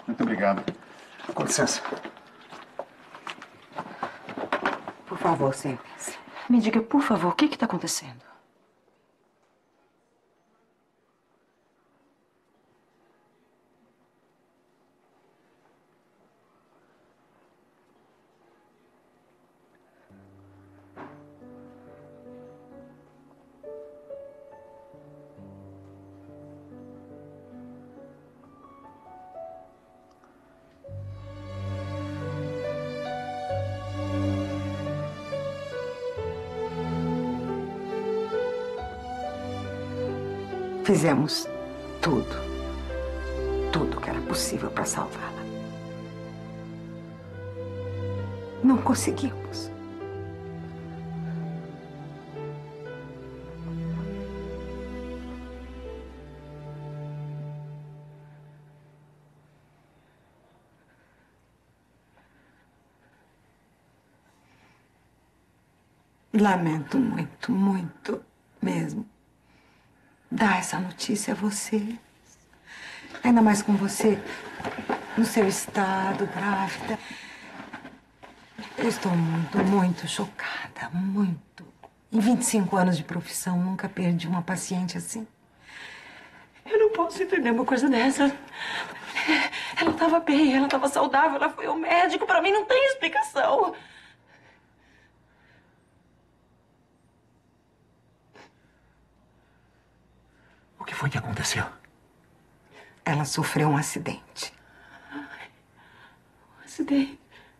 Muito obrigado. Com licença. Por favor, sente-se. Me diga, por favor, o que está acontecendo? Fizemos tudo que era possível para salvá-la. Não conseguimos. Lamento muito, muito mesmo dar essa notícia a você. Ainda mais com você no seu estado, grávida. Eu estou muito, muito chocada, muito. Em 25 anos de profissão, nunca perdi uma paciente assim. Eu não posso entender uma coisa dessa. Ela estava bem, ela estava saudável, ela foi ao médico. Para mim não tem explicação. O que foi que aconteceu? Ela sofreu um acidente. Um acidente?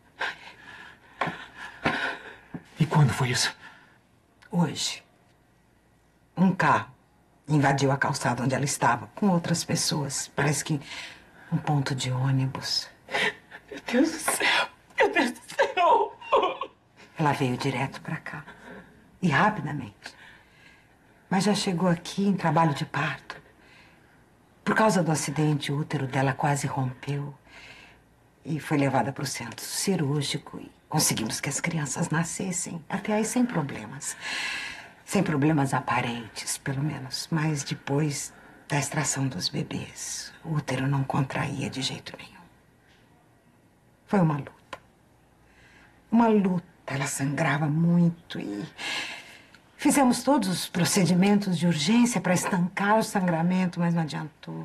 E quando foi isso? Hoje, um carro invadiu a calçada onde ela estava, com outras pessoas. Parece que um ponto de ônibus. Meu Deus do céu! Meu Deus do céu! Ela veio direto pra cá. E rapidamente. Mas já chegou aqui em trabalho de parto. Por causa do acidente, o útero dela quase rompeu. E foi levada para o centro cirúrgico. E conseguimos que as crianças nascessem. Até aí sem problemas. Sem problemas aparentes, pelo menos. Mas depois da extração dos bebês, o útero não contraía de jeito nenhum. Foi uma luta. Uma luta. Ela sangrava muito e... fizemos todos os procedimentos de urgência para estancar o sangramento, mas não adiantou.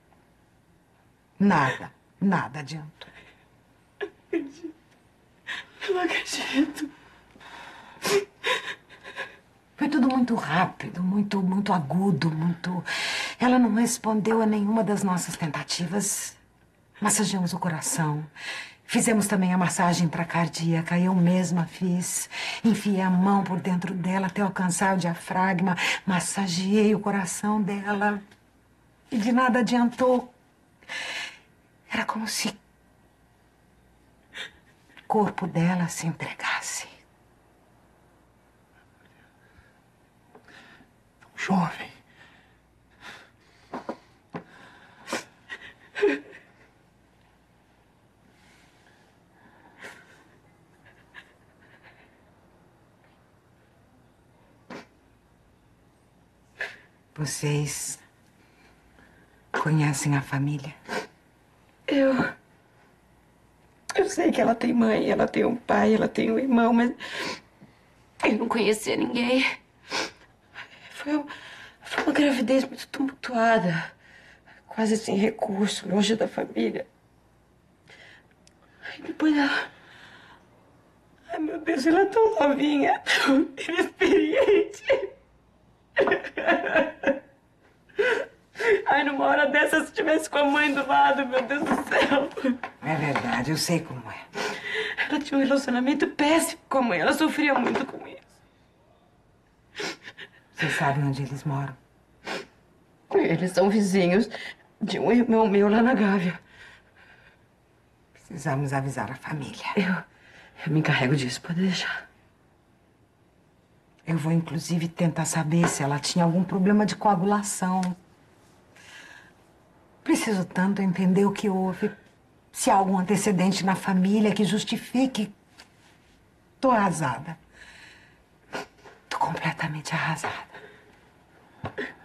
Nada adiantou. Eu não acredito. Foi tudo muito rápido, muito agudo, muito... Ela não respondeu a nenhuma das nossas tentativas. Massageamos o coração. Fizemos também a massagem intracardíaca. Eu mesma fiz. Enfiei a mão por dentro dela até alcançar o diafragma. Massageei o coração dela. E de nada adiantou. Era como se o corpo dela se entregasse. Tão jovem. Vocês conhecem a família? Eu sei que ela tem mãe, ela tem um pai, ela tem um irmão, mas eu não conhecia ninguém. Foi uma gravidez muito tumultuada, quase sem recurso, longe da família. Aí depois ela... Ai, meu Deus, ela é tão novinha, tão inexperiente. Ai, numa hora dessa, se estivesse com a mãe do lado, meu Deus do céu. É verdade, eu sei como é. Ela tinha um relacionamento péssimo com a mãe, ela sofria muito com isso. Vocês sabem onde eles moram? Eles são vizinhos de um irmão meu lá na Gávea. Precisamos avisar a família. Eu me encarrego disso, pode deixar. Eu vou, inclusive, tentar saber se ela tinha algum problema de coagulação. Preciso tanto entender o que houve. Se há algum antecedente na família que justifique. Tô arrasada. Tô completamente arrasada.